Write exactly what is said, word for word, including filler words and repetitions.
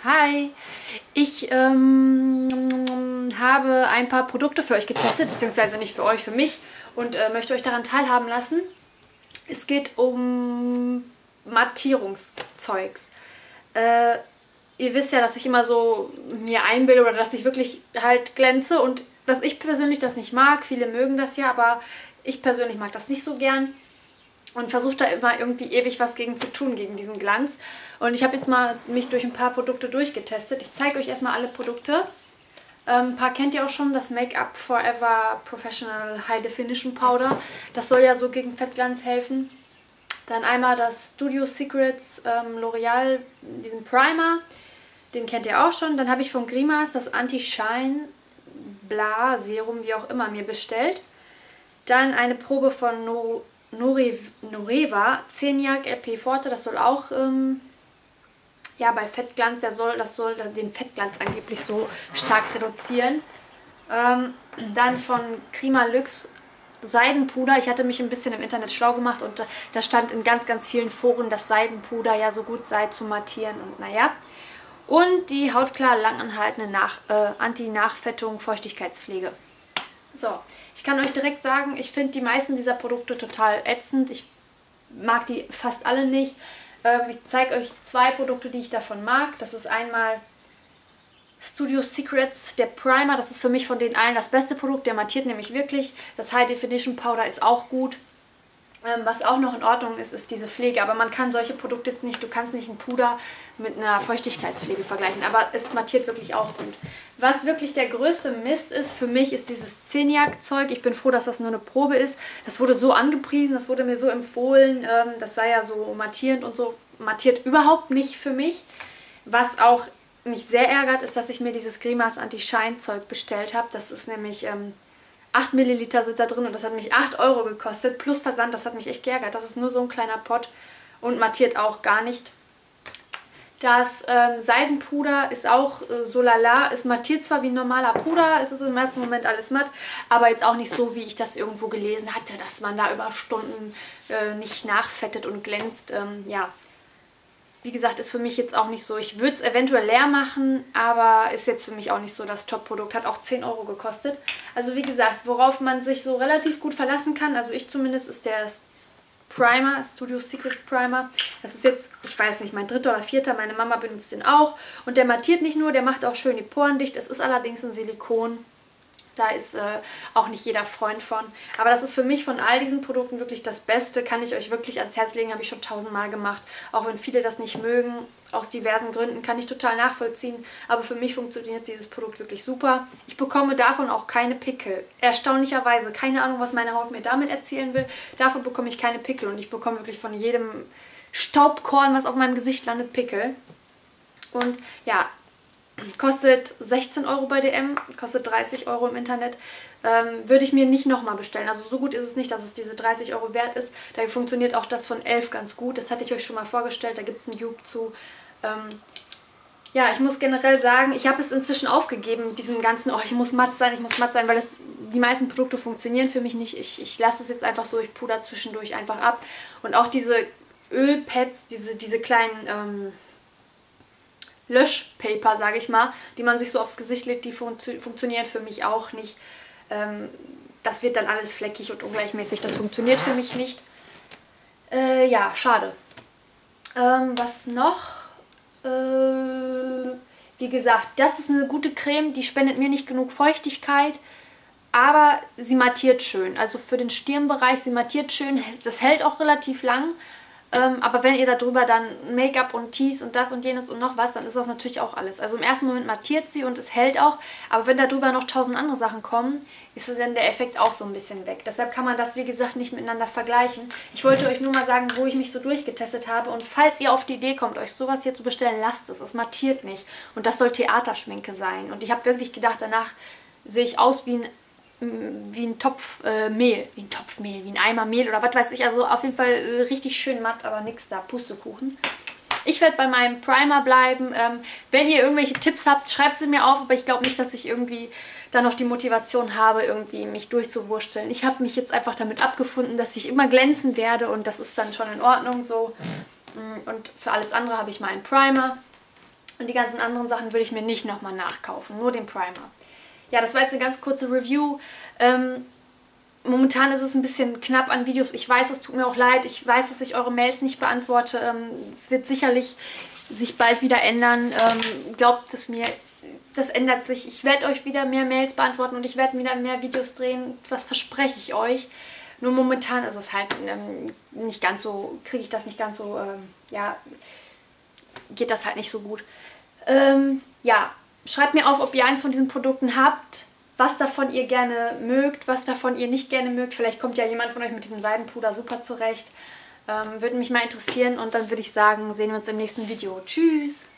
Hi, ich ähm, habe ein paar Produkte für euch getestet, beziehungsweise nicht für euch, für mich und äh, möchte euch daran teilhaben lassen. Es geht um Mattierungszeugs. Äh, ihr wisst ja, dass ich immer so mir einbilde oder dass ich wirklich halt glänze und dass ich persönlich das nicht mag. Viele mögen das ja, aber ich persönlich mag das nicht so gern. Und versuche da immer irgendwie ewig was gegen zu tun, gegen diesen Glanz. Und ich habe jetzt mal mich durch ein paar Produkte durchgetestet. Ich zeige euch erstmal alle Produkte. Ähm, ein paar kennt ihr auch schon, das Make-up Forever Professional High Definition Powder. Das soll ja so gegen Fettglanz helfen. Dann einmal das Studio Secrets ähm, L'Oreal, diesen Primer. Den kennt ihr auch schon. Dann habe ich von Grimace das Anti-Shine Bla Serum, wie auch immer, mir bestellt. Dann eine Probe von No Noreva Zeniac L P Forte, das soll auch ähm, ja, bei Fettglanz, der soll, das soll den Fettglanz angeblich so stark reduzieren. Ähm, dann von Crimalux Seidenpuder. Ich hatte mich ein bisschen im Internet schlau gemacht und da, da stand in ganz, ganz vielen Foren, dass Seidenpuder ja so gut sei zu mattieren und naja. Und die hautklar langanhaltende Nach, äh, Anti-Nachfettung Feuchtigkeitspflege. So, ich kann euch direkt sagen, ich finde die meisten dieser Produkte total ätzend. Ich mag die fast alle nicht. Ähm, ich zeige euch zwei Produkte, die ich davon mag. Das ist einmal Studio Secrets, der Primer. Das ist für mich von den allen das beste Produkt. Der mattiert nämlich wirklich. Das High Definition Powder ist auch gut. Ähm, was auch noch in Ordnung ist, ist diese Pflege. Aber man kann solche Produkte jetzt nicht, du kannst nicht ein Puder mit einer Feuchtigkeitspflege vergleichen. Aber es mattiert wirklich auch gut. Was wirklich der größte Mist ist für mich, ist dieses Zeniac-Zeug. Ich bin froh, dass das nur eine Probe ist. Das wurde so angepriesen, das wurde mir so empfohlen. Ähm, das sei ja so mattierend und so. Mattiert überhaupt nicht für mich. Was auch mich sehr ärgert, ist, dass ich mir dieses Grimace Anti-Shine-Zeug bestellt habe. Das ist nämlich... Ähm, acht Milliliter sind da drin und das hat mich acht Euro gekostet, plus Versand, das hat mich echt geärgert. Das ist nur so ein kleiner Pott und mattiert auch gar nicht. Das ähm, Seidenpuder ist auch äh, so lala, es mattiert zwar wie ein normaler Puder, es ist im ersten Moment alles matt, aber jetzt auch nicht so, wie ich das irgendwo gelesen hatte, dass man da über Stunden äh, nicht nachfettet und glänzt. Ähm, ja. Wie gesagt, ist für mich jetzt auch nicht so. Ich würde es eventuell leer machen, aber ist jetzt für mich auch nicht so das Top-Produkt. Hat auch zehn Euro gekostet. Also wie gesagt, worauf man sich so relativ gut verlassen kann, also ich zumindest, ist der Primer, Studio Secret Primer. Das ist jetzt, ich weiß nicht, mein dritter oder vierter. Meine Mama benutzt den auch. Und der mattiert nicht nur, der macht auch schön die Poren dicht. Es ist allerdings ein Silikon. Da ist äh, auch nicht jeder Freund von. Aber das ist für mich von all diesen Produkten wirklich das Beste. Kann ich euch wirklich ans Herz legen, habe ich schon tausendmal gemacht. Auch wenn viele das nicht mögen, aus diversen Gründen, kann ich total nachvollziehen. Aber für mich funktioniert dieses Produkt wirklich super. Ich bekomme davon auch keine Pickel. Erstaunlicherweise, keine Ahnung, was meine Haut mir damit erzählen will. Davon bekomme ich keine Pickel. Und ich bekomme wirklich von jedem Staubkorn, was auf meinem Gesicht landet, Pickel. Und ja... Kostet sechzehn Euro bei D M, kostet dreißig Euro im Internet. Ähm, würde ich mir nicht nochmal bestellen. Also so gut ist es nicht, dass es diese dreißig Euro wert ist. Da funktioniert auch das von elf ganz gut. Das hatte ich euch schon mal vorgestellt, da gibt es einen Dupe zu. Ähm, ja, ich muss generell sagen, ich habe es inzwischen aufgegeben, diesen ganzen, oh, ich muss matt sein, ich muss matt sein, weil das, die meisten Produkte funktionieren für mich nicht. Ich, ich lasse es jetzt einfach so, ich puder zwischendurch einfach ab. Und auch diese Ölpads, diese, diese kleinen... Ähm, Löschpaper, sage ich mal, die man sich so aufs Gesicht legt, die fun funktionieren für mich auch nicht. Ähm, das wird dann alles fleckig und ungleichmäßig. Das funktioniert für mich nicht. Äh, ja, schade. Ähm, was noch? Äh, wie gesagt, das ist eine gute Creme, die spendet mir nicht genug Feuchtigkeit, aber sie mattiert schön. Also für den Stirnbereich, sie mattiert schön. Das hält auch relativ lang. Ähm, aber wenn ihr darüber dann Make-up und Tees und das und jenes und noch was, dann ist das natürlich auch alles. Also im ersten Moment mattiert sie und es hält auch, aber wenn darüber noch tausend andere Sachen kommen, ist dann der Effekt auch so ein bisschen weg. Deshalb kann man das, wie gesagt, nicht miteinander vergleichen. Ich wollte euch nur mal sagen, wo ich mich so durchgetestet habe, und falls ihr auf die Idee kommt, euch sowas hier zu bestellen, lasst es. Es mattiert nicht und das soll Theaterschminke sein. Und ich habe wirklich gedacht, danach sehe ich aus wie ein wie ein Topf äh, Mehl, wie ein Topf Mehl, wie ein Eimer Mehl oder was weiß ich. Also auf jeden Fall äh, richtig schön matt, aber nix da, Pustekuchen. Ich werde bei meinem Primer bleiben. Ähm, wenn ihr irgendwelche Tipps habt, schreibt sie mir auf, aber ich glaube nicht, dass ich irgendwie da noch die Motivation habe, irgendwie mich durchzuwursteln. Ich habe mich jetzt einfach damit abgefunden, dass ich immer glänzen werde und das ist dann schon in Ordnung so. Und für alles andere habe ich meinen Primer. Und die ganzen anderen Sachen würde ich mir nicht nochmal nachkaufen, nur den Primer. Ja, das war jetzt eine ganz kurze Review. Ähm, momentan ist es ein bisschen knapp an Videos. Ich weiß, es tut mir auch leid. Ich weiß, dass ich eure Mails nicht beantworte. Ähm, es wird sicherlich sich bald wieder ändern. Ähm, glaubt es mir, das ändert sich. Ich werde euch wieder mehr Mails beantworten und ich werde wieder mehr Videos drehen. Das verspreche ich euch. Nur momentan ist es halt ähm, nicht ganz so, kriege ich das nicht ganz so, ähm, ja, geht das halt nicht so gut. Ähm, ja, schreibt mir auf, ob ihr eins von diesen Produkten habt, was davon ihr gerne mögt, was davon ihr nicht gerne mögt. Vielleicht kommt ja jemand von euch mit diesem Seidenpuder super zurecht. Ähm, würde mich mal interessieren und dann würde ich sagen, sehen wir uns im nächsten Video. Tschüss!